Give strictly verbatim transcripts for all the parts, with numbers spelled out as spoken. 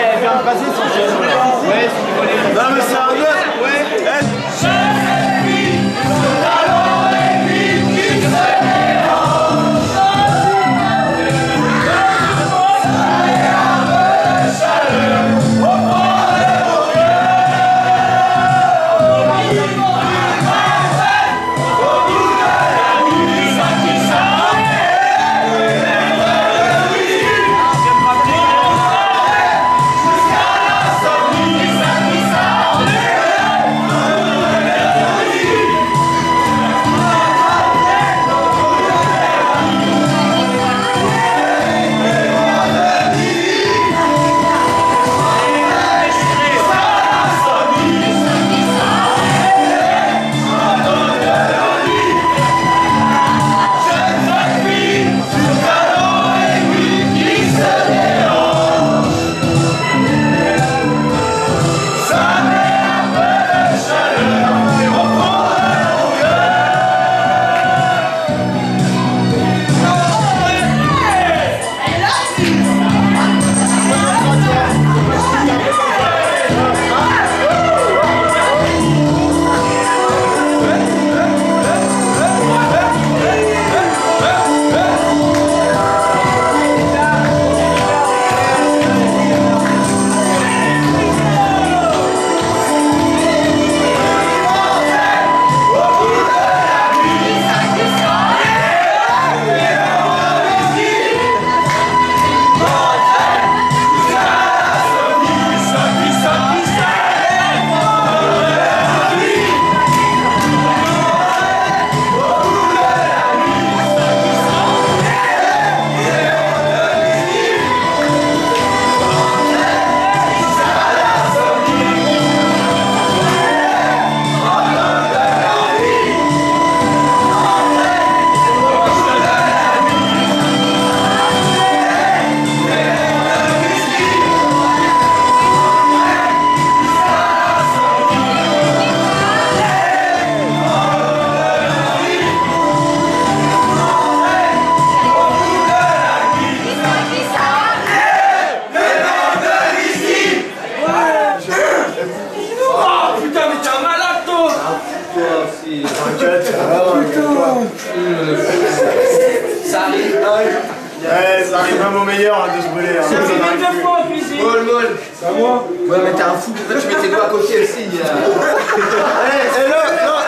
elle vient de passer son chien. Ouais, son non mais c'est un autre, ouais. Ça arrive. Ouais, ça arrive même au meilleur hein, de se brûler. Hein. Ça arrive deux fois en cuisine. Molle, molle. C'est à moi. Ouais, mais t'es un fou, pourquoi tu mets tes doigts à côté aussi là. Eh, eh, là, là, là.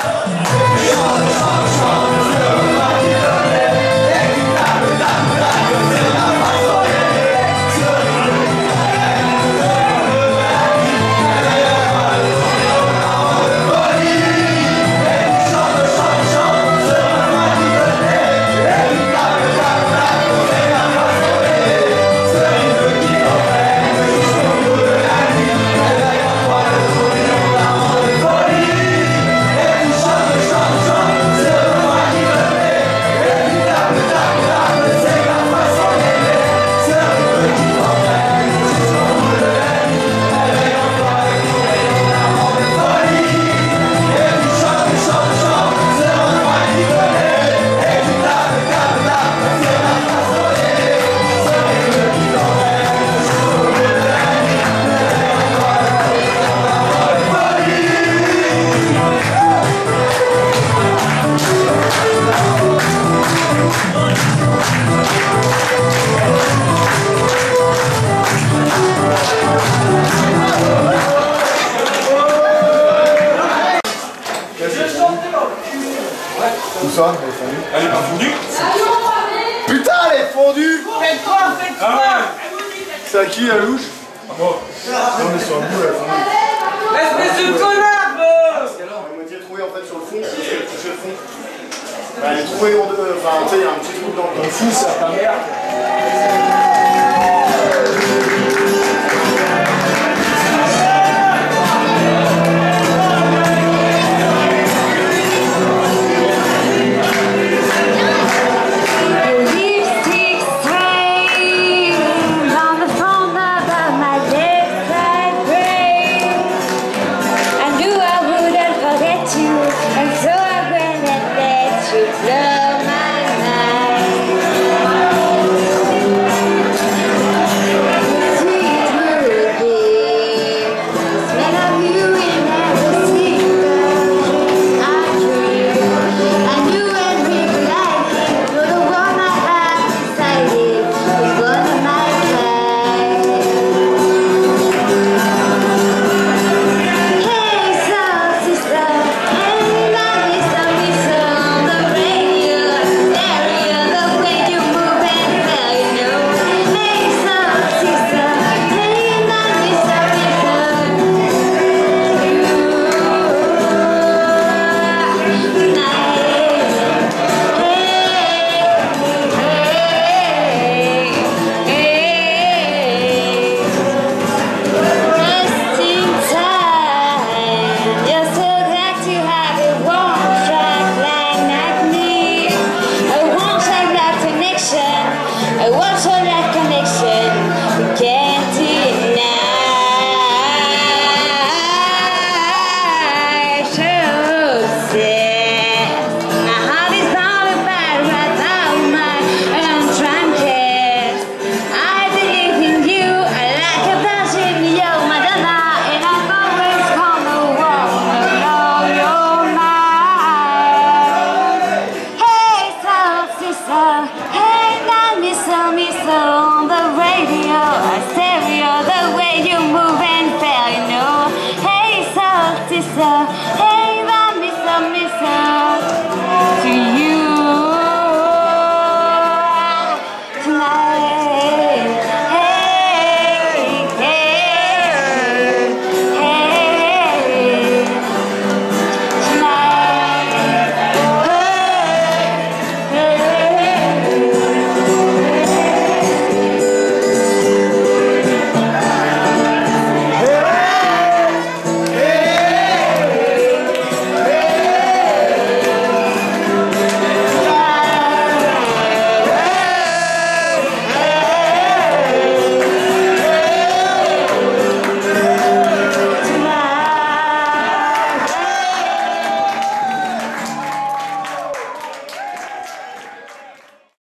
Où ça? Elle est fondue. Elle est pas fondue? Putain, elle est fondue! Faites quoi? Faites quoi? C'est à qui la louche? À moi. On est sur le bout, elle est fondue. Espèce de connard! La moitié est trouée en fait sur le fond, parce qu'elle touchait le fond. Bah, elle est trouée en deux, enfin tu sais, il y a un petit trou dans le fond, c'est à ta mère.